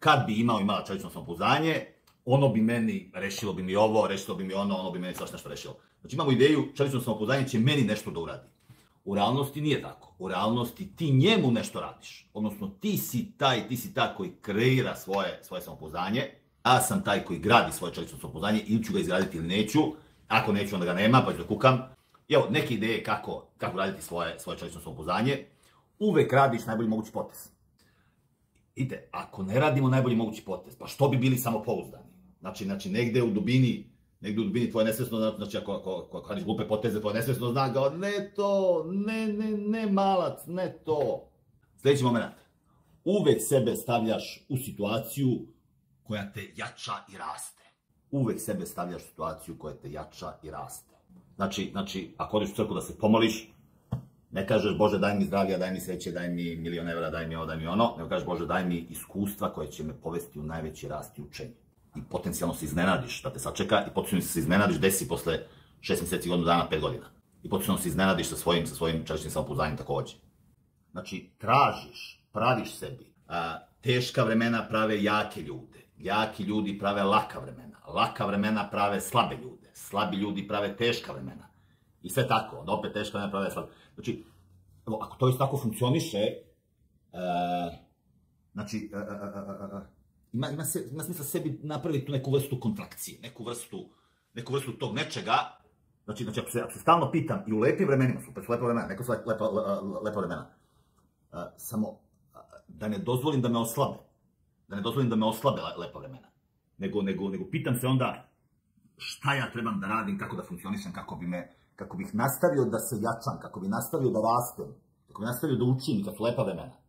kad bi imala čelično samopouzdanje, ono bi meni, rešilo bi mi ovo, rešilo bi mi ono bi meni svašta nešto rešilo. Znači imamo ideju, čelično samopouzdanje će meni nešto da uradi. U realnosti nije tako. U realnosti ti njemu nešto radiš. Odnosno ti si ta koji kreira svoje samopouzdanje. Ja sam taj koji gradi svoje čelično samopouzdanje, ili ću ga izgraditi ili neću. Ako neću, onda ga nema, pa ću da kukam. I evo, neke ideje kako raditi svoje čelično samopouzdanje. Uvek radiš najbolji mogući potez. Vidite, ako ne radimo najbolji mogući potez, pa što bi bili samopouzdani? Znači, negde u dubini tvoje nesvesno, znači ako radiš glupe poteze, tvoje nesvesno zna kao, ne to, ne malac, ne to. Sljedeći moment. Uvek sebe stavljaš u situaciju koja te jača i raste. Uvek sebe stavljaš u situaciju koja te jača i raste. Znači, ako odeš u crkvu da se pomoliš, ne kažeš, Bože, daj mi zdravlja, daj mi sreće, daj mi milion evra, daj mi ovo, daj mi ono, nego kažeš, Bože, daj mi iskustva koje će me povesti u najveći rast i učenje. I potencijalno se iznenadiš da te sačeka, i potencijalno se iznenadiš gde si posle 6 meseci, godinu dana, 5 godina. I potencijalno se iznenadiš sa svojim čeličnim samopouzdanjem takođe. Znači, tražiš, praviš sebi. Teška vremena prave jake ljude. Jaki ljudi prave laka vremena. Laka vremena prave slabe ljude. Slabi ljudi prave teška vremena. I sve tako, onda opet teška vremena prave slabe. Znači, ako to isto tako funkcioniše, znači, ima smisla sebi napraviti tu neku vrstu kontrakcije, neku vrstu tog nečega. Znači, ako se stalno pitam, i u lepim vremenima, super su lepa vremena, neka su lepa vremena, samo da ne dozvolim da me oslabe, lepa vremena, nego pitam se onda šta ja trebam da radim, kako da funkcionišem, kako bih nastavio da se jačam, kako bih nastavio da rastem, kako bih nastavio da učim kad su lepa vremena.